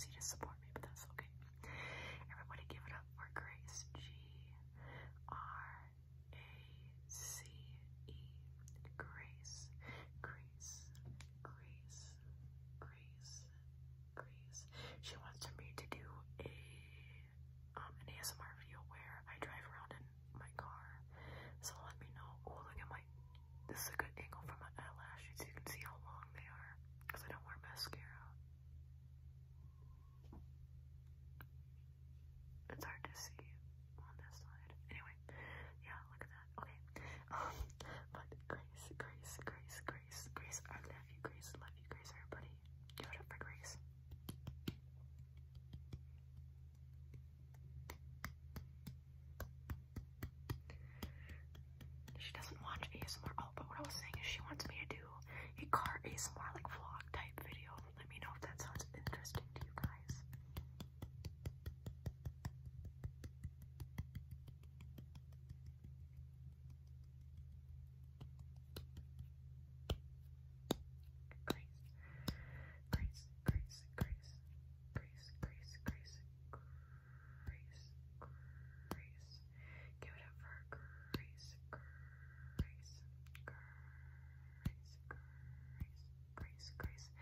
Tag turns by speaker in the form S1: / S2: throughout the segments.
S1: easy to support me, but that's okay. Everybody give it up for Grace. Grace. Grace. Grace. Grace. She wants me to do an ASMR video where I drive around in my car. So let me know. Oh, look at my. This is a good angle for my eyelashes. You can see how long they are because I don't wear mascara. It's hard to see on this side. Anyway, yeah, look at that. Okay. But Grace, I love you, Grace, everybody. Give it up for Grace. She doesn't watch ASMR. Oh, but what I was saying is she wants me to do a car ASMR like vlog type video. Let me know if that sounds interesting to you guys. Grace. Give it up for Grace. Grace.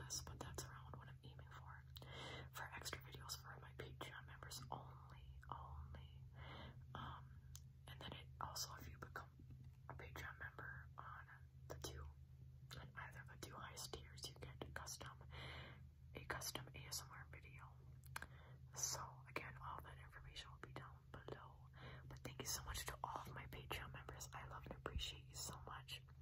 S1: less, but that's around what I'm aiming for. For extra videos for my Patreon members only. And then it also, if you become a Patreon member on either of the two highest tiers, you get a custom ASMR video. So again, all that information will be down below. But thank you so much to all of my Patreon members. I love and appreciate you so much.